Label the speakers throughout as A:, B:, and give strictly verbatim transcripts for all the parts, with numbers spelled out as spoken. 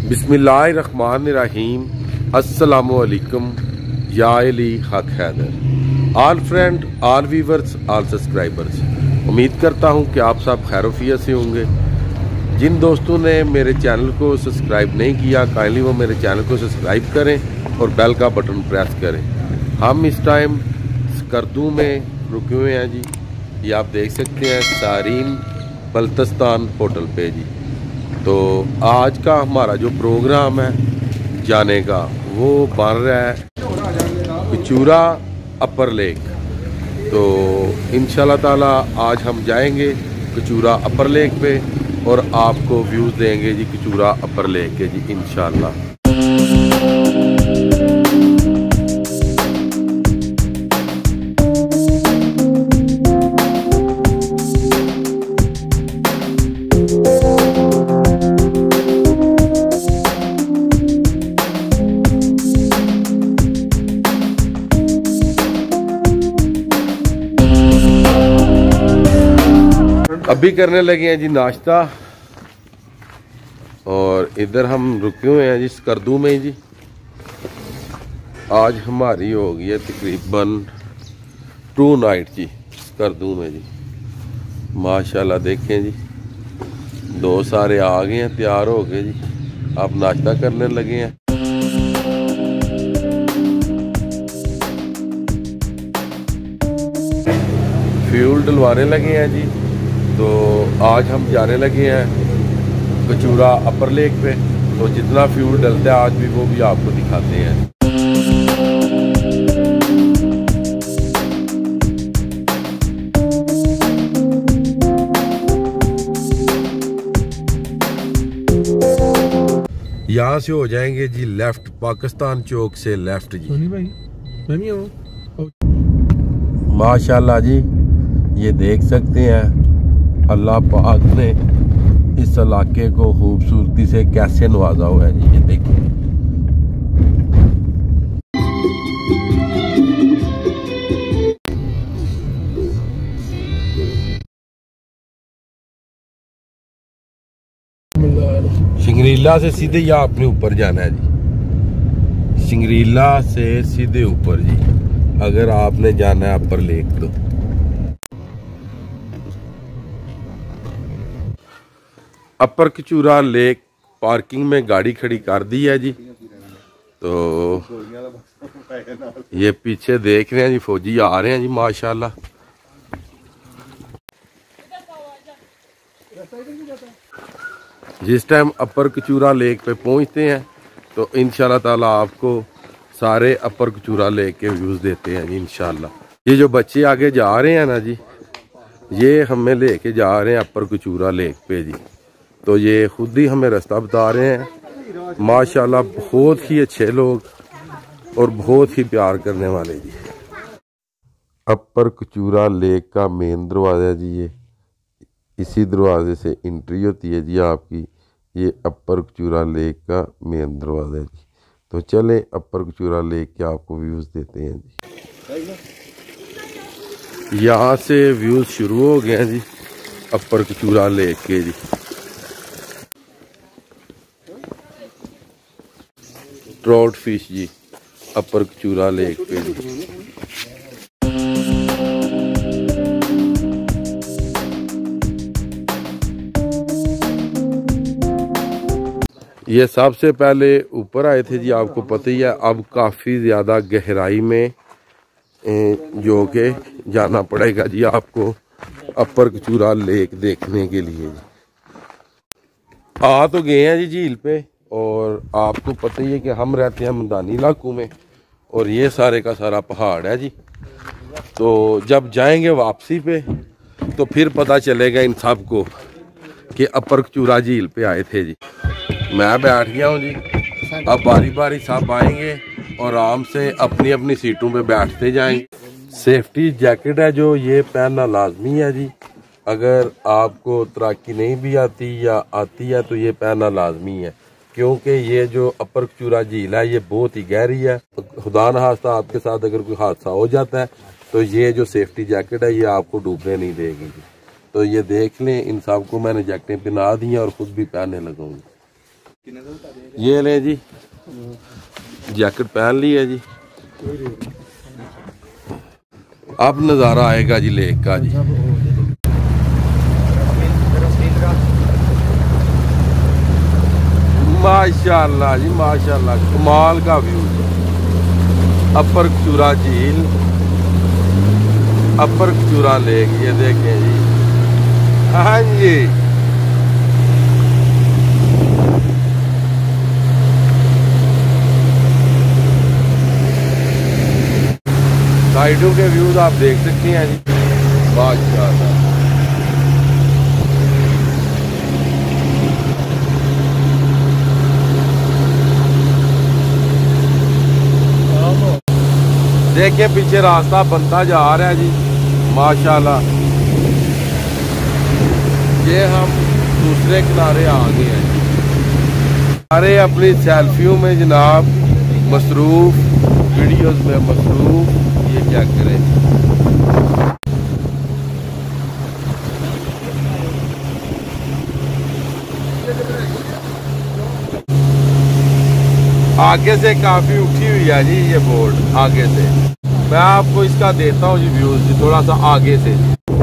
A: बिस्मिल्लाहिर्रहमानिर्रहीम। अस्सलामुअलैकुम या अली हक Haider. All friend, all viewers, all subscribers, उम्मीद करता हूं कि आप सब खैरोफियत से होंगे। जिन दोस्तों ने मेरे चैनल को सब्सक्राइब नहीं किया, काइंडली वो मेरे चैनल को सब्सक्राइब करें और बेल का बटन प्रेस करें। हम इस टाइम स्कर्दू में रुके हुए हैं जी। ये आप देख सकते हैं सारीन बल्तिस्तान होटल पे जी। तो आज का हमारा जो प्रोग्राम है जाने का, वो बन रहा है कचूरा अपर लेक। तो इंशाल्लाह ताला आज हम जाएंगे कचूरा अपर लेक पे और आपको व्यूज़ देंगे जी कचूरा अपर लेक के जी इंशाल्लाह। अभी करने लगे हैं जी नाश्ता और इधर हम रुके हुए हैं जी स्कर्दू में जी। आज हमारी हो गई है तकरीबन टू नाइट जी स्कर्दू में जी। माशाल्लाह देखें जी, दो सारे आ गए हैं, तैयार हो गए जी। आप नाश्ता करने लगे हैं। फ्यूल डलवाने लगे हैं जी। तो आज हम जाने लगे हैं कचूरा अपर लेक पे। तो जितना फ्यूल डलता है आज भी वो भी आपको दिखाते हैं। यहाँ से हो जाएंगे जी लेफ्ट, पाकिस्तान चौक से लेफ्ट जी। भाई मैं भी हूँ। माशाल्लाह जी, ये देख सकते हैं अल्लाह पाक ने इस इलाके को खूबसूरती से कैसे नवाजा हुआ है जी। ये देखिए शिंगरीला से सीधे या आपने ऊपर जाना है जी। शिंगरीला से सीधे ऊपर जी अगर आपने जाना है अपर लेक। तो अपर कचूरा लेक पार्किंग में गाड़ी खड़ी कर दी है जी। तो ये पीछे देख रहे हैं जी फौजी आ रहे हैं जी माशाल्लाह। जिस टाइम अपर कचूरा लेक पे पहुंचते हैं तो इंशाल्लाह ताला आपको सारे अपर कचूरा लेक के व्यूज देते हैं जी इंशाल्लाह। ये जो बच्चे आगे जा रहे हैं ना जी, ये हमें लेके जा रहे हैं अपर कचूरा लेक पे जी। तो ये खुद ही हमें रास्ता बता रहे हैं। माशाल्लाह बहुत ही अच्छे लोग और बहुत ही प्यार करने वाले जी। अपर कचूरा लेक का मेन दरवाज़ा जी, ये इसी दरवाजे से एंट्री होती है जी आपकी। ये अपर कचूरा लेक का मेन दरवाज़ा है जी। तो चले अपर कचूरा लेक के आपको व्यूज़ देते हैं जी। यहाँ से व्यूज़ शुरू हो गए हैं जी अपर कचूरा लेक के जी। ट्राउट फिश जी अपर कचूरा लेक पे जी। ये सबसे पहले ऊपर आए थे जी, आपको पता ही है। अब काफ़ी ज़्यादा गहराई में जो के जाना पड़ेगा जी आपको अपर कचूरा लेक देखने के लिए जी। आ तो गए हैं जी झील पे और आपको पता ही है कि हम रहते हैं मैदानी इलाकों में और ये सारे का सारा पहाड़ है जी। तो जब जाएंगे वापसी पे तो फिर पता चलेगा इन सब को कि अपर कचूरा झील पे आए थे जी। मैं बैठ गया हूँ जी। अब बारी बारी सब आएंगे और आराम से अपनी अपनी सीटों पे बैठते जाएंगे। सेफ्टी जैकेट है जो, ये पहनना लाजमी है जी। अगर आपको तैराकी नहीं भी आती या आती है तो ये पहनना लाजमी है, क्योंकि ये जो अपर कचूरा झील है ये बहुत ही गहरी है। खुदा न खास्ता आपके साथ अगर कोई हादसा हो जाता है तो ये जो सेफ्टी जैकेट है ये आपको डूबने नहीं देगी। तो ये देख लें, इन सबको मैंने जैकेटें पहना दी हैं और खुद भी पहनने लगूंगी। ये ले जी, जैकेट पहन ली है जी। अब नज़ारा आएगा जी लेक का जी। माशाल्लाह जी माशाल्लाह, कमाल का व्यू। अपर कचूरा झील, अपर कचूरा लेक, ये देखें जी। हाँ जी, साइडों के व्यूज आप देख सकते हैं जी, माशाल्लाह। देखिए पीछे रास्ता बनता जा रहा है जी, माशाल्लाह। ये हम दूसरे किनारे आ गए हैं। अरे अपनी सेल्फियों में जनाब मसरूफ, वीडियोस में मसरूफ, ये क्या करें। आगे से काफी उठी हुई है जी ये बोर्ड, आगे से। मैं आपको इसका देता हूँ जी व्यूज जी, थोड़ा सा आगे से।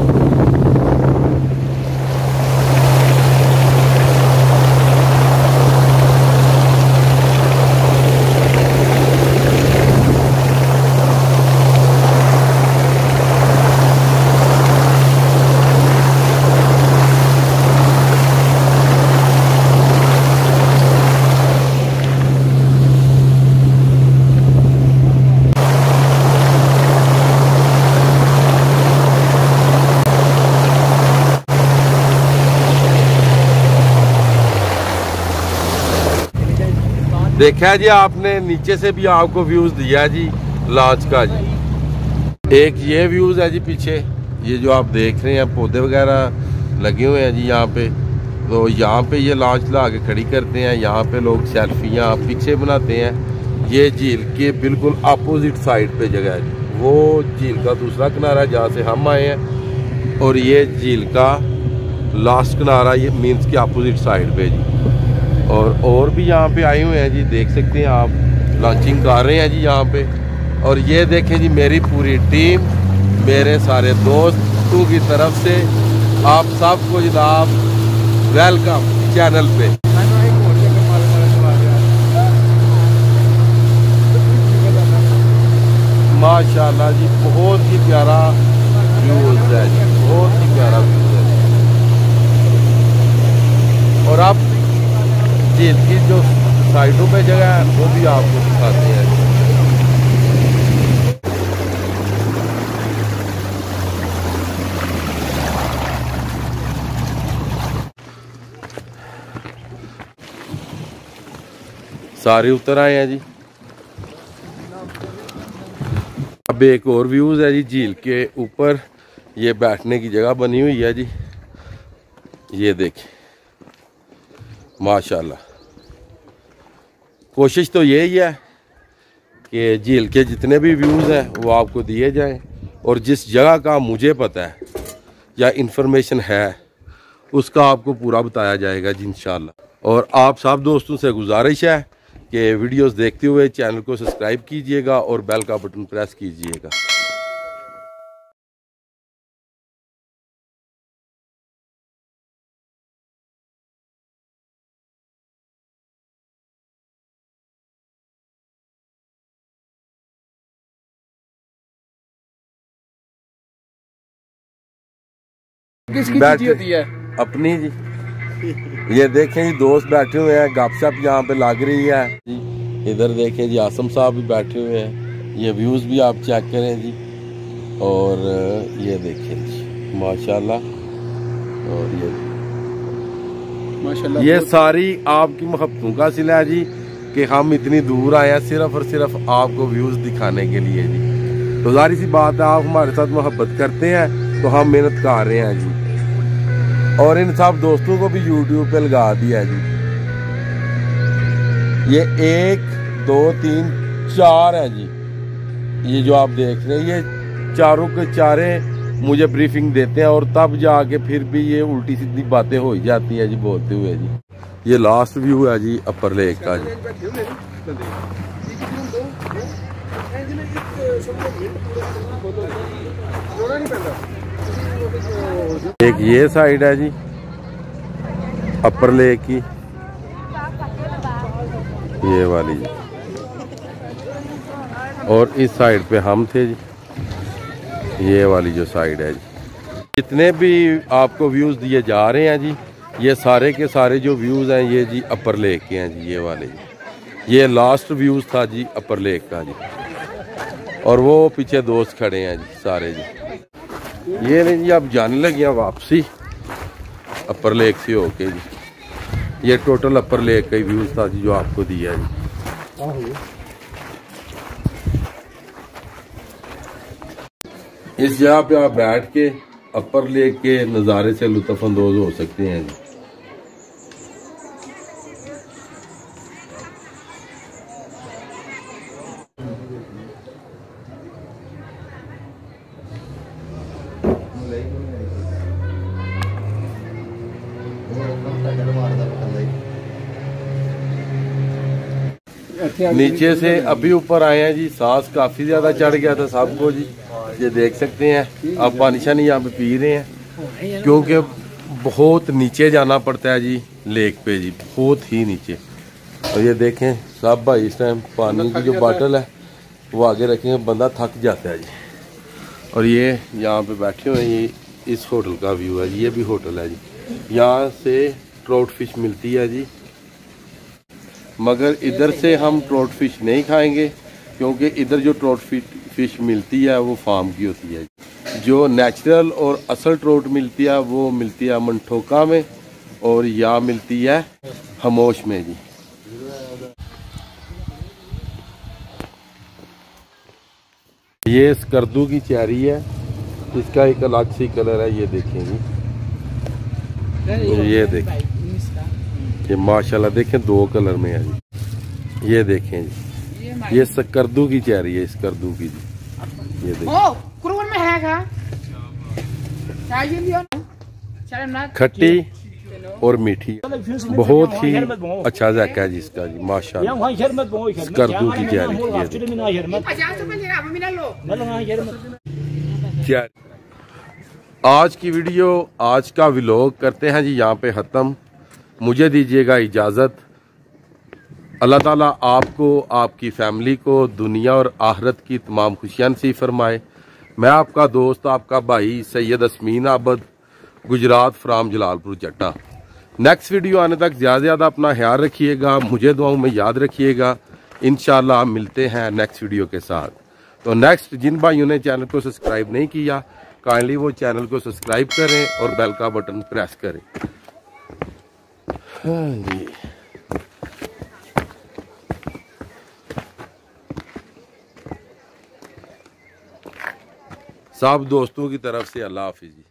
A: देखा जी आपने, नीचे से भी आपको व्यूज दिया जी लॉन्च का जी। एक ये व्यूज है जी पीछे, ये जो आप देख रहे हैं पौधे वगैरह लगे हुए हैं जी यहाँ पे। तो यहाँ पे ये लॉन्च ला के खड़ी करते हैं, यहाँ पे लोग सेल्फियाँ पीछे बनाते हैं। ये झील के बिल्कुल अपोजिट साइड पे जगह है जी, वो झील का दूसरा किनारा है जहाँ से हम आए हैं, और ये झील का लास्ट किनारा ये मीन्स के अपोजिट साइड पे जी। और और भी यहाँ पे आए हुए हैं जी, देख सकते हैं आप, लॉन्चिंग कर रहे हैं जी यहाँ पे। और ये देखें जी मेरी पूरी टीम, मेरे सारे दोस्तों की तरफ से आप सबको जनाब वेलकम चैनल पे। माशाल्लाह जी, बहुत ही प्यारा व्यूज है जी, बहुत ही प्यारा व्यूज है। और आप झील की जो साइडों पे जगह है वो भी आपको दिखाते हैं। सारे उतर आए हैं जी। अब एक और व्यूज है जी झील के ऊपर, ये बैठने की जगह बनी हुई है जी, ये देखिए माशाल्लाह। कोशिश तो यही है कि झील के जितने भी व्यूज़ हैं वो आपको दिए जाएं, और जिस जगह का मुझे पता है या इन्फॉर्मेशन है उसका आपको पूरा बताया जाएगा जी इंशाल्लाह। और आप सब दोस्तों से गुजारिश है कि वीडियोस देखते हुए चैनल को सब्सक्राइब कीजिएगा और बेल का बटन प्रेस कीजिएगा।
B: किसकी होती है
A: अपनी जी। ये देखें जी दोस्त बैठे हुए हैं, गपशप यहाँ पे लग रही है जी। इधर देखें जी आसम साहब भी बैठे हुए हैं। ये व्यूज भी आप चेक करें जी। और ये देखें जी माशाल्लाह। और ये माशाल्लाह ये सारी आपकी मोहब्बतों का सिला है जी, कि हम इतनी दूर आए हैं सिर्फ और सिर्फ आपको व्यूज दिखाने के लिए जी। तो जाहिर सी बात है, आप हमारे साथ मोहब्बत करते हैं तो हम मेहनत कर रहे हैं जी। और इन सब दोस्तों को भी यूट्यूब पे लगा दिया जी। ये एक दो तीन चार है जी, ये जो आप देख रहे हैं, ये चारों के चारे मुझे ब्रीफिंग देते हैं, और तब जाके फिर भी ये उल्टी सीधी बातें हो ही जाती है जी बोलते हुए जी। ये लास्ट व्यू है जी अपर लेक का जी। एक ये साइड है जी अपर लेक की, ये वाली जी, और इस साइड पे हम थे जी, ये वाली जो साइड है जी। जितने भी आपको व्यूज़ दिए जा रहे हैं जी, ये सारे के सारे जो व्यूज़ हैं ये जी अपर लेक के हैं जी, ये वाले जी। ये लास्ट व्यूज़ था जी अपर लेक का जी, और वो पीछे दोस्त खड़े हैं जी सारे जी। ये नहीं जी, अब जाने लगे हैं वापसी अपर लेक से होके जी। ये टोटल अपर लेक का ही व्यूज़ था जी जो आपको दिया जी। इस जगह पे आप बैठ के अपर लेक के नज़ारे से लुत्फ़ अंदोज हो सकते हैं जी। नीचे से अभी ऊपर आए हैं जी, सांस काफी ज्यादा चढ़ गया था सबको जी। ये देख सकते हैं आप, पानी शानी यहाँ पे पी रहे हैं क्योंकि बहुत नीचे जाना पड़ता है जी लेक पे जी, बहुत ही नीचे। और ये देखें सब भाई इस टाइम पानी की जो बोतल है वो आगे रखेंगे, बंदा थक जाता है जी। और ये यहाँ पे बैठे हुए हैं, ये इस होटल का व्यू है जी, ये भी होटल है जी। यहाँ से ट्राउट फिश मिलती है जी, मगर इधर से हम ट्राउट फिश नहीं खाएंगे क्योंकि इधर जो ट्राउट फिश मिलती है वो फार्म की होती है। जो नेचुरल और असल ट्राउट मिलती है वो मिलती है मंठोका में, और यहाँ मिलती है हमोश में जी। ये स्कर्दू की चेरी है, इसका एक अलग सी कलर है, ये देखें जी, ये देखें, ये माशाल्लाह देखें दो कलर में है जी। ये देखें जी, ये स्कर्दू की चेरी है, स्कर्दू की जी, ये देखें खट्टी और मीठी, बहुत ही अच्छा जायका है जी इसका जी माशाल्लाह। स्कर्दू की चेरी। आज की वीडियो, आज का व्लॉग करते हैं जी यहाँ पे खत्म। मुझे दीजिएगा इजाज़त। अल्लाह ताला आपको, आपकी फैमिली को दुनिया और आखिरत की तमाम खुशियां नसीब फरमाए। मैं आपका दोस्त, आपका भाई सैयद असमीन आबद, Gujarat from Jalalpur Chatta. Next video आने तक ज़्यादा से ज़्यादा अपना ख्याल रखिएगा, मुझे दुआओं में याद रखिएगा। इंशाल्लाह मिलते हैं नेक्स्ट वीडियो के साथ। तो नेक्स्ट जिन भाइयों ने चैनल को सब्सक्राइब नहीं किया, काइंडली वो चैनल को सब्सक्राइब करें और बेल का बटन प्रेस करें। हाँ जी। सब दोस्तों की तरफ से अल्लाह हाफिज़।